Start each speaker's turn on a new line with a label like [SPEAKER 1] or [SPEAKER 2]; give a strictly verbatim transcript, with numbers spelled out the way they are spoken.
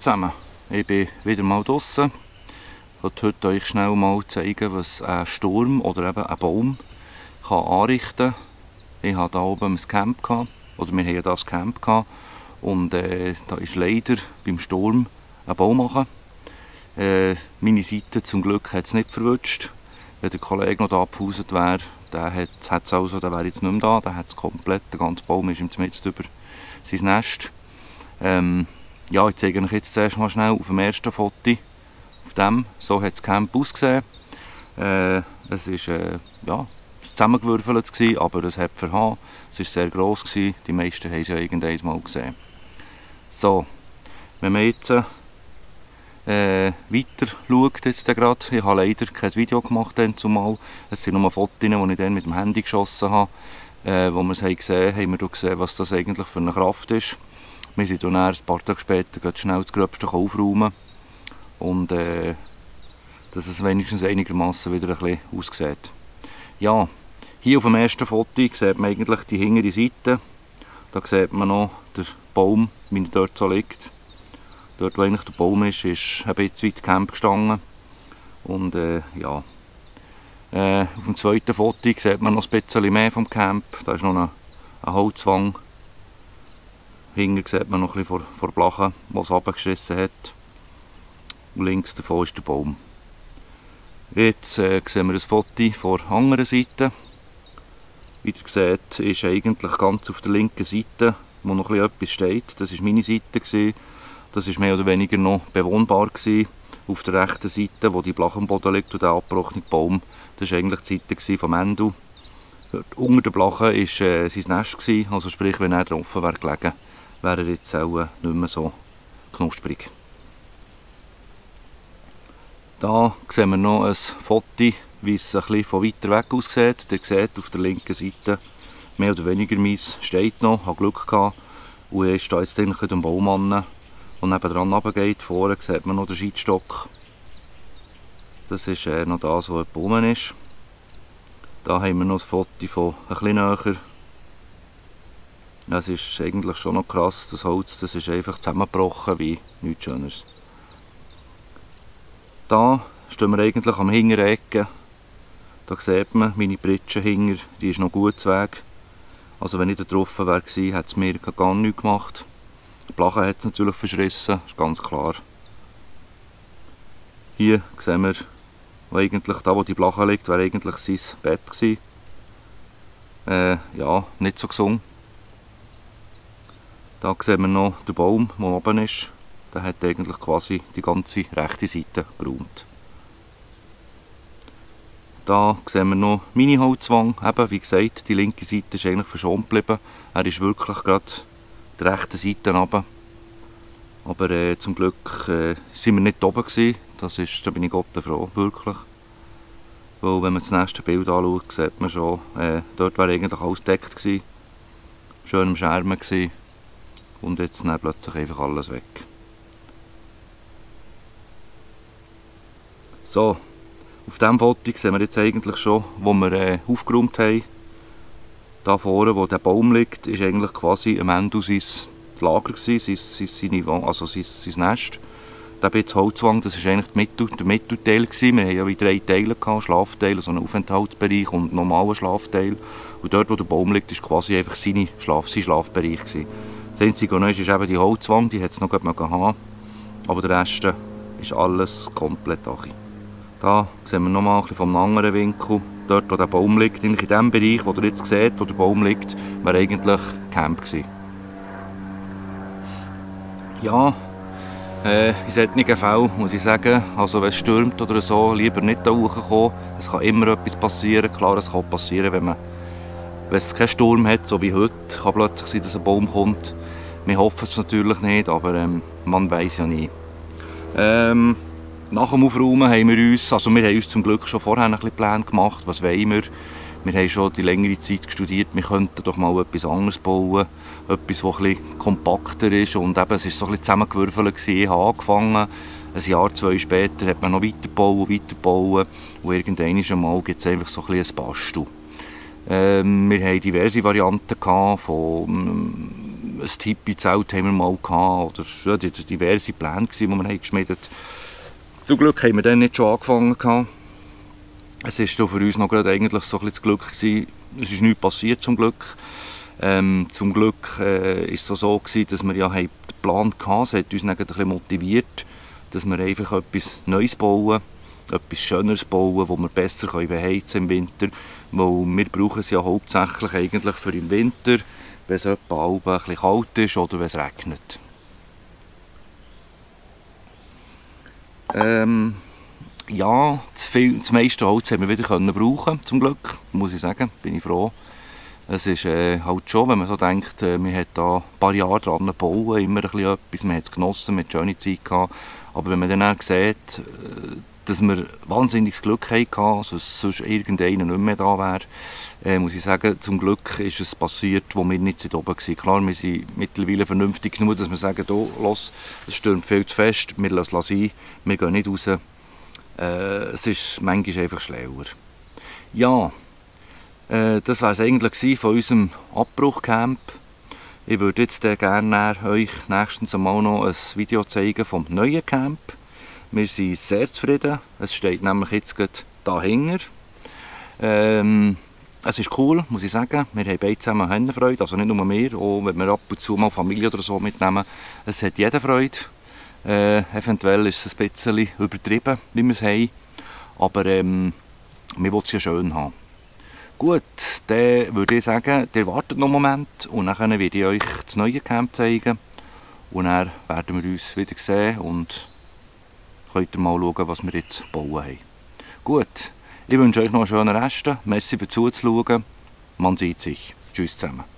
[SPEAKER 1] zusammen, ich bin wieder mal draußen. Ich wollte heute euch schnell mal zeigen, was ein Sturm oder eben ein Baum kann anrichten kann. Ich hatte hier oben ein Camp, gehabt, oder wir hatten hier ein Camp gehabt, und äh, da ist leider beim Sturm ein Baum machen. Äh, meine Seite zum Glück hat es nicht verwutscht. Wenn der Kollege noch da abgehauset wäre, der hat es also, der wäre jetzt nicht mehr da, der hat es komplett, der ganze Baum ist ihm mitten über sein Nest. Ähm, ja, ich zeige euch jetzt zuerst mal schnell auf dem ersten Foto, auf dem, so hat das Camp ausgesehen. Äh, es war äh, ja, zusammengewürfelt, gewesen, aber es hat verhauen, es war sehr gross, gewesen. Die meisten haben es ja irgendwann mal gesehen. So, wenn man jetzt äh, weiter schaut, jetzt gerade, ich habe leider kein Video gemacht, dann zumal. Es sind nur Fotos, die ich dann mit dem Handy geschossen habe. Äh, wo wir es haben gesehen haben, haben wir gesehen, was das eigentlich für eine Kraft ist. Wir sind dann ein paar Tage später schnell das Gröbste aufräumen und äh, dass es wenigstens einigermaßen wieder ein bisschen aussieht. Ja, hier auf dem ersten Foto sieht man eigentlich die hintere Seite. Da sieht man noch den Baum, wie er dort so liegt. Dort, wo eigentlich der Baum ist, ist ein bisschen weit Camp gestanden. Und äh, ja. Äh, auf dem zweiten Foto sieht man noch ein bisschen mehr vom Camp. Da ist noch ein, ein Holzwang. Hinten sieht man noch ein bisschen vor, vor Blachen, die es runtergeschissen hat. Und links davon ist der Baum. Jetzt äh, sehen wir ein Foto von der anderen Seite. Wie ihr seht, ist eigentlich ganz auf der linken Seite, wo noch ein etwas steht. Das war meine Seite. Das war mehr oder weniger noch bewohnbar. Auf der rechten Seite, wo die Blache am Boden liegt und der abgebrochene Baum, das war eigentlich die Seite vom Endo. Unter der Blache war äh, sein Nest, also sprich, wenn er drauf wäre gelegen, wäre er jetzt auch äh, nicht mehr so knusprig. Da sehen wir noch ein Foto, wie es ein bisschen von weiter weg aussieht. Ihr seht auf der linken Seite, mehr oder weniger meins steht noch, ich hatte Glück gehabt. Und er steht jetzt eigentlich am Baum an. Und nebenan runtergeht, vorne sieht man noch den Scheitstock. Das ist äh, noch das, was oben ist. Da haben wir noch ein Foto von ein bisschen näher. Das ist eigentlich schon noch krass, das Holz, das ist einfach zusammengebrochen wie nichts Schöneres. Da stehen wir eigentlich am hinteren Ecke. Da sieht man, meine Pritsche hinger, die ist noch gut zu Weg. Also wenn ich da drauf wäre, hätte es mir gar nichts gemacht. Die Blache hat es natürlich verschrissen, ist ganz klar. Hier sehen wir, wo eigentlich da, wo die Blache liegt, wäre eigentlich sein Bett gewesen. Äh, ja, nicht so gesund. Da sehen wir noch den Baum, der oben ist. Der hat eigentlich quasi die ganze rechte Seite geräumt. Da sehen wir noch meine Holzwang. Eben, wie gesagt, die linke Seite ist eigentlich verschont geblieben. Er ist wirklich gerade die rechte Seite runter. Aber äh, zum Glück äh, sind wir nicht oben gewesen. Das ist, da bin ich Gott froh, wirklich. Weil wenn man das nächste Bild anschaut, sieht man schon, äh, dort wäre eigentlich alles gedeckt gewesen. Schön am Schermen gewesen. Und jetzt dann plötzlich einfach alles weg. So, auf diesem Foto sehen wir jetzt eigentlich schon, wo wir äh, aufgeräumt haben. Da vorne, wo der Baum liegt, ist eigentlich quasi am Ende sein Lager gewesen, sein, sein, also sein, sein Nest. Der bisschen Holzwang, das war eigentlich Mittel, der Mittelteil gewesen. Wir hatten ja wie drei Teile gehabt, Schlafteil, so einen Aufenthaltsbereich und einen normalen Schlafteil. Und dort, wo der Baum liegt, ist quasi einfach seine Schlaf, sein Schlafbereich gewesen. Das einzige, was neu ist, ist eben die Holzwang, die hat es noch gut haben. Aber der Rest ist alles komplett achi. Da sehen wir nochmal ein bisschen vom anderen Winkel. Dort, wo der Baum liegt, in dem Bereich, wo ihr jetzt seht, wo der Baum liegt, wäre eigentlich Camp gewesen. Ja, äh, in solchen Fällen muss ich sagen, also wenn es stürmt oder so, lieber nicht da hochkommen. Es kann immer etwas passieren. Klar, es kann passieren, wenn man, wenn es keinen Sturm hat, so wie heute, kann plötzlich sein, dass ein Baum kommt. Wir hoffen es natürlich nicht, aber ähm, man weiß ja nie. Ähm, Nach dem Aufräumen haben wir uns, also wir haben uns zum Glück schon vorher ein bisschen Pläne gemacht, was wollen wir. Wir haben schon die längere Zeit studiert, wir könnten doch mal etwas anderes bauen, etwas, das ein bisschen kompakter ist und eben, es war so ein bisschen zusammengewürfelt. Ich habe angefangen, ein Jahr, zwei später hat man noch weiterbauen, weiterbauen und irgendwann einmal gibt es einfach so ein bisschen ein Bastel. Ähm, wir hatten diverse Varianten gehabt, von ein Tipi-Zelt haben wir mal gehabt, oder ja, das waren diverse Pläne, die wir haben geschmiedet haben. Zum Glück haben wir dann nicht schon angefangen gehabt. Es war für uns noch gerade eigentlich so ein bisschen das Glück gewesen. Es ist nichts passiert zum Glück. Ähm, zum Glück äh, ist es so gewesen, dass wir ja den Plan hatten. Es hat uns dann ein bisschen motiviert, dass wir einfach etwas Neues bauen, etwas Schöneres bauen, das wir besser beheizen im Winter. Weil wir brauchen es ja hauptsächlich eigentlich für im Winter, wenn es etwa ein bisschen kalt ist oder wenn es regnet. Ähm, ja, das, viel, das meiste Holz haben wir wieder können brauchen, zum Glück, muss ich sagen, bin ich froh. Es ist äh, halt schon, wenn man so denkt, äh, wir haben da ein paar Jahre dran gebaut, immer ein bisschen etwas, man hat es genossen, man hat eine schöne Zeit gehabt. Aber wenn man dann auch sieht, äh, dass wir wahnsinniges Glück hatten, also sonst irgendeiner nicht mehr da wäre, äh, muss ich sagen, zum Glück ist es passiert, wo wir nicht so oben waren. Klar, wir sind mittlerweile vernünftig genug, dass wir sagen, oh, los, es stürmt viel zu fest, wir lassen es sein, wir gehen nicht raus. Äh, es ist manchmal einfach schlauer. Ja, äh, das war es eigentlich von unserem Abbruchcamp. Ich würde jetzt äh, gerne euch nächstens einmal noch ein Video zeigen vom neuen Camp. Wir sind sehr zufrieden. Es steht nämlich jetzt gerade dahinter. Ähm, es ist cool, muss ich sagen. Wir haben beide zusammen Hennenfreude, also nicht nur wir, auch wenn wir ab und zu mal Familie oder so mitnehmen. Es hat jeder Freude. Äh, eventuell ist es ein bisschen übertrieben, wie wir es haben. Aber ähm, wir wollen es ja schön haben. Gut, dann würde ich sagen, ihr wartet noch einen Moment und dann werde ich euch das neue Camp zeigen. Und dann werden wir uns wieder sehen und könnt ihr mal schauen, was wir jetzt bauen haben. Gut, ich wünsche euch noch einen schönen Rest. Merci fürs Zuschauen. Man sieht sich. Tschüss zusammen.